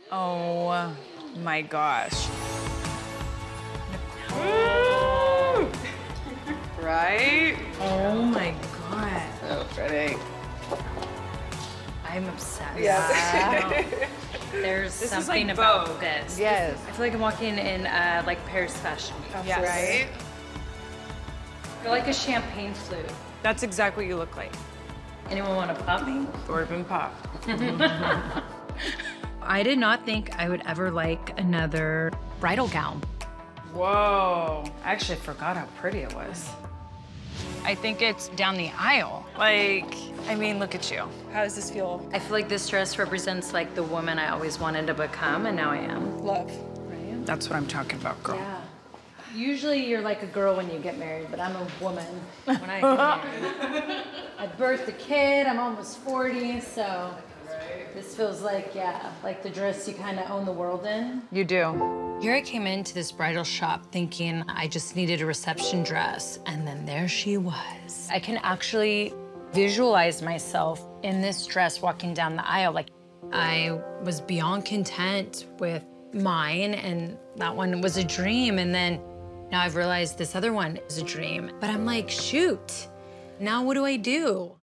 Oh my gosh. Right? Oh my god. So pretty. I'm obsessed. Yes. There's This is something like about Vogue. this. Yes. I feel like I'm walking in like Paris Fashion Week. Yes. Right? I feel like a champagne flute. That's exactly what you look like. Anyone want to pop me? Or been popped. I did not think I would ever like another bridal gown. Whoa. I actually forgot how pretty it was. I think it's down the aisle. Like, I mean, look at you. How does this feel? I feel like this dress represents like the woman I always wanted to become, and now I am. Love. Right? That's what I'm talking about, girl. Yeah. Usually you're like a girl when you get married, but I'm a woman when I get married. I birthed a kid, I'm almost 40, so this feels like, yeah, like the dress you kind of own the world in. You do. Here I came into this bridal shop thinking I just needed a reception dress, and then there she was. I can actually visualize myself in this dress walking down the aisle. Like, I was beyond content with mine, and that one was a dream, and then now I've realized this other one is a dream. But I'm like, shoot, now what do I do?